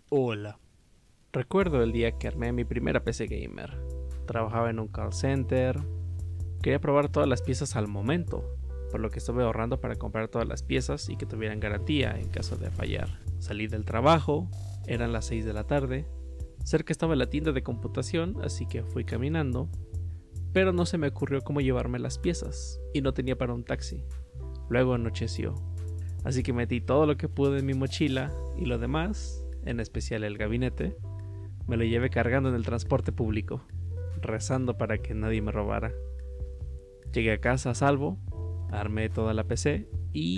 Hola. Recuerdo el día que armé mi primera PC gamer. Trabajaba en un call center. Quería probar todas las piezas al momento, por lo que estuve ahorrando para comprar todas las piezas y que tuvieran garantía en caso de fallar. Salí del trabajo, eran las 6 de la tarde. Cerca estaba la tienda de computación, así que fui caminando, pero no se me ocurrió cómo llevarme las piezas y no tenía para un taxi. Luego anocheció, así que metí todo lo que pude en mi mochila y lo demás, en especial el gabinete, me lo llevé cargando en el transporte público, rezando para que nadie me robara. Llegué a casa a salvo, armé toda la PC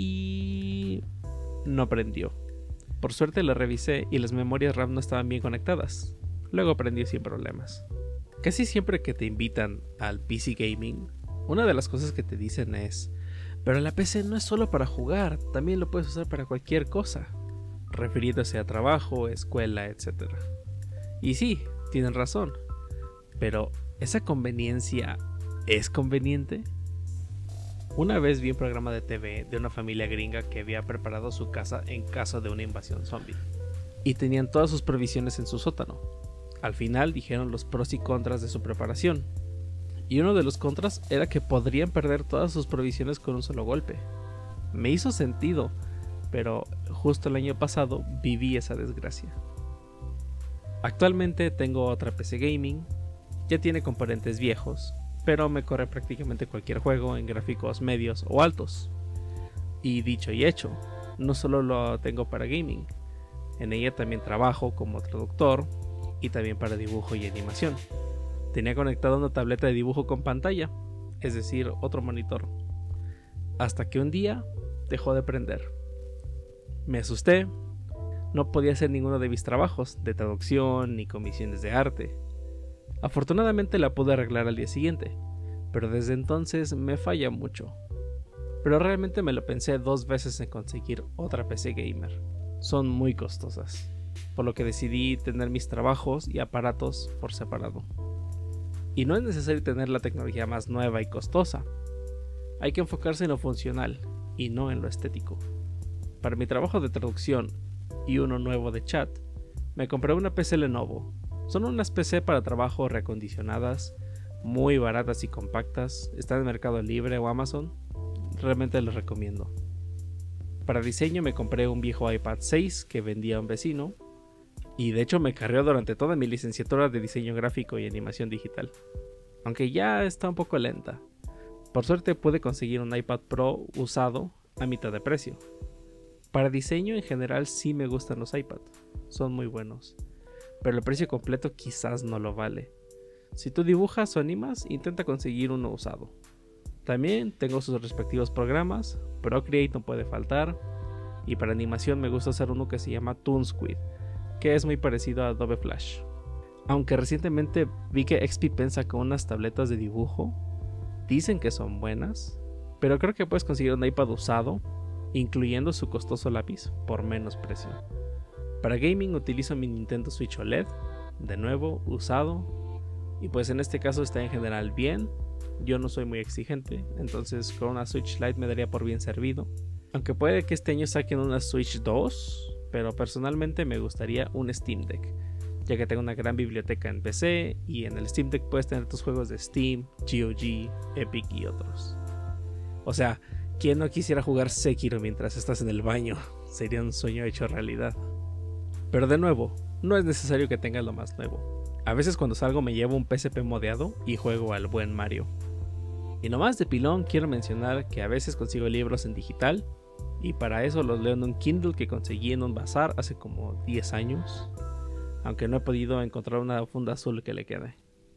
y no prendió. Por suerte la revisé y las memorias RAM no estaban bien conectadas. Luego prendió sin problemas. Casi siempre que te invitan al PC Gaming, una de las cosas que te dicen es: pero la PC no es solo para jugar, también lo puedes usar para cualquier cosa, refiriéndose a trabajo, escuela, etc. Y sí, tienen razón, pero ¿esa conveniencia es conveniente? Una vez vi un programa de TV de una familia gringa que había preparado su casa en caso de una invasión zombie, y tenían todas sus provisiones en su sótano. Al final dijeron los pros y contras de su preparación, y uno de los contras era que podrían perder todas sus provisiones con un solo golpe. Me hizo sentido, pero justo el año pasado viví esa desgracia. Actualmente tengo otra PC gaming, ya tiene componentes viejos, pero me corre prácticamente cualquier juego en gráficos medios o altos. Y dicho y hecho, no solo lo tengo para gaming, en ella también trabajo como traductor y también para dibujo y animación. Tenía conectada una tableta de dibujo con pantalla, es decir, otro monitor, hasta que un día dejó de prender. Me asusté, no podía hacer ninguno de mis trabajos de traducción ni comisiones de arte. Afortunadamente la pude arreglar al día siguiente, pero desde entonces me falla mucho. Pero realmente me lo pensé 2 veces en conseguir otra PC gamer. Son muy costosas, por lo que decidí tener mis trabajos y aparatos por separado. Y no es necesario tener la tecnología más nueva y costosa. Hay que enfocarse en lo funcional y no en lo estético. Para mi trabajo de traducción y uno nuevo de chat, me compré una PC Lenovo. Son unas PC para trabajo reacondicionadas, muy baratas y compactas, están en Mercado Libre o Amazon, realmente les recomiendo. Para diseño me compré un viejo iPad 6 que vendía un vecino, y de hecho me carrió durante toda mi licenciatura de diseño gráfico y animación digital, aunque ya está un poco lenta. Por suerte pude conseguir un iPad Pro usado a mitad de precio. Para diseño en general sí me gustan los iPad, son muy buenos, pero el precio completo quizás no lo vale. Si tú dibujas o animas, intenta conseguir uno usado. También tengo sus respectivos programas, Procreate no puede faltar, y para animación me gusta usar uno que se llama ToonSquid, que es muy parecido a Adobe Flash. Aunque recientemente vi que XP Pen sacó unas tabletas de dibujo, dicen que son buenas, pero creo que puedes conseguir un iPad usado, incluyendo su costoso lápiz, por menos precio. Para gaming utilizo mi Nintendo Switch OLED, de nuevo, usado, y pues en este caso está en general bien. Yo no soy muy exigente, entonces con una Switch Lite me daría por bien servido. Aunque puede que este año saquen una Switch 2, pero personalmente me gustaría un Steam Deck, ya que tengo una gran biblioteca en PC y en el Steam Deck puedes tener tus juegos de Steam, GOG, Epic y otros. O sea, ¿quién no quisiera jugar Sekiro mientras estás en el baño? Sería un sueño hecho realidad. Pero de nuevo, no es necesario que tengas lo más nuevo. A veces cuando salgo me llevo un PSP modeado y juego al buen Mario. Y nomás de pilón quiero mencionar que a veces consigo libros en digital, y para eso los leo en un Kindle que conseguí en un bazar hace como 10 años, aunque no he podido encontrar una funda azul que le quede.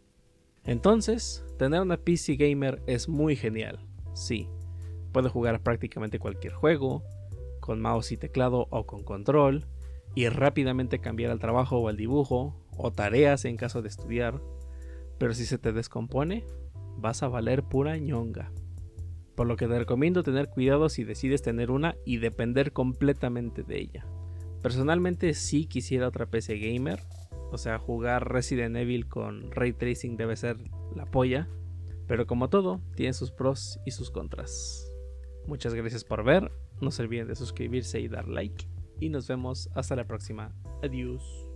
Entonces, tener una PC gamer es muy genial, sí. Puedo jugar prácticamente cualquier juego, con mouse y teclado o con control, y rápidamente cambiar al trabajo o al dibujo, o tareas en caso de estudiar, pero si se te descompone, vas a valer pura ñonga. Por lo que te recomiendo tener cuidado si decides tener una y depender completamente de ella. Personalmente sí quisiera otra PC gamer, o sea, jugar Resident Evil con Ray Tracing debe ser la polla, pero como todo, tiene sus pros y sus contras. Muchas gracias por ver, no se olviden de suscribirse y dar like, y nos vemos hasta la próxima. Adiós.